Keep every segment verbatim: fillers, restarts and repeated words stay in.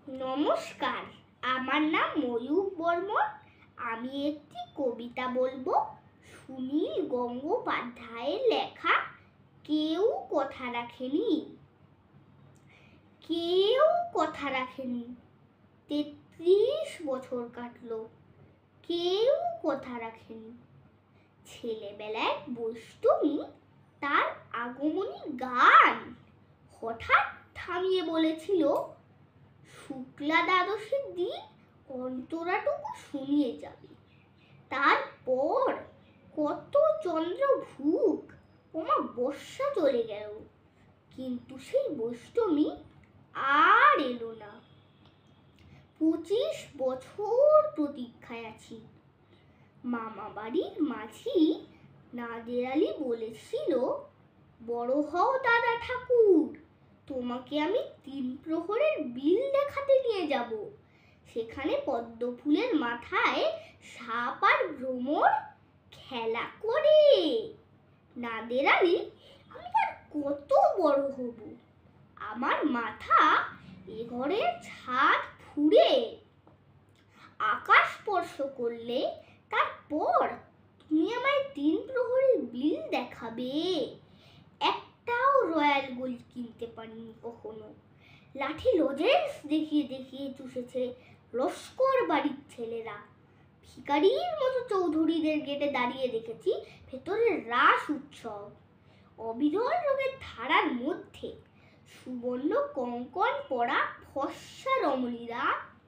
নমস্কার, আমার নাম ময়ূক বর্মন। আমি একটি কবিতা বলবো। সুনীল গঙ্গোপাধ্যায়ের লেখা কেউ কথা রাখেনি। কেউ কথা রাখেনি, তেত্রিশ বছর কাটলো, কেউ কথা রাখেনি। ছেলেবেলায় বৈষ্টমী তার আগমনী গান হঠাৎ থামিয়ে বলেছিল, শুক্লা দ্বাদশীর দিন অন্তরাটুকু শুনিয়ে যাবে। তারপর কত চন্দ্রভুক ওমা বর্ষা চলে গেল, কিন্তু সেই বৈষ্টমী আর এলো না। পঁচিশ বছর প্রতীক্ষায় আছি। মামা বাড়ির মাঝি নাদের আলী বলেছিল, বড় হও দাদা ঠাকুর, তোমাকে আমি তিন প্রহরের বিল দেখাতে নিয়ে যাব। সেখানে পদ্ম ফুলের মাথায় সাপ আর ভ্রমর খেলা করে। নাদের আলী, আমি আর কত বড় হব, আমার মাথা এ ঘরের ছাদ ফুঁড়ে আকাশ স্পর্শ করলে তারপর তুমি আমায় তিন প্রহরের বিল দেখাবে। একটাও রয়্যাল গোল্ড কিনতে পারিনি কখনো। লাঠি লজেন্স দেখিয়ে দেখিয়ে চুষেছে লস্কর বাড়ির ছেলেরা। ভিখারির মতো চৌধুরীদের গেটে দাঁড়িয়ে দেখেছি ভেতরের রাস উৎসব। অবিরল রঙের ধারার মধ্যে সুবর্ণ কঙ্কন পরা ফর্সা রমণীরা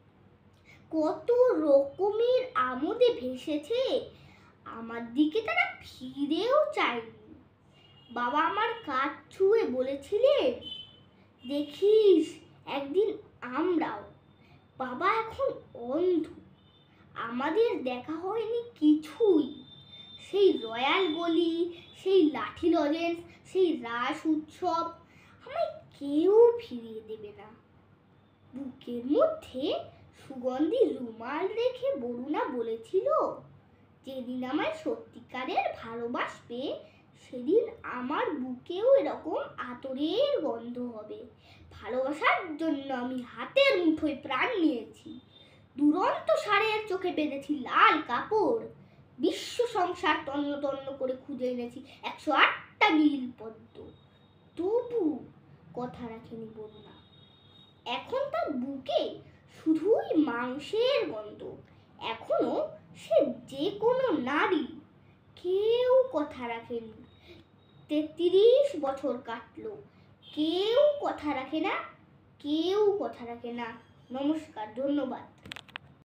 কত রকমের আমোদে ভেসেছে, আমার দিকে তারা ফিরেও চায়নি। বাবা আমার কাঁধ ছুঁয়ে বলেছিলেন, দেখিস একদিন আমরাও। বাবা এখন অন্ধ, আমাদের দেখা হয়নি কিছুই। সেই রয়্যাল গলি, সেই লাঠি লজেন্স, সেই রাস উৎসব আমায় কেউ ফিরিয়ে দেবে না। বুকের মধ্যে সুগন্ধি রুমাল রেখে বরুণা বলেছিল, যেদিন আমায় সত্যিকারের ভালোবাসবে সেদিন আমার বুকেও এরকম আতরের গন্ধ হবে। ভালোবাসার জন্য আমি হাতের মুঠোয় প্রাণ নিয়েছি। দুরন্ত ষাঁড়ের চোখে বেঁধেছি লাল কাপড়। বিশ্ব সংসার তন্ন তন্ন করে খুঁজে এনেছি একশো আটটা নীল পদ্ম। তবু কথা রাখেনি বরুণা। এখন তার বুকে শুধুই মাংসের গন্ধ। এখনো সে যে কোনো নারী। কেউ কথা রাখেনি, তেত্রিশ বছর কাটলো, কেউ কথা রাখে না, কেউ কথা রাখে না। নমস্কার, ধন্যবাদ।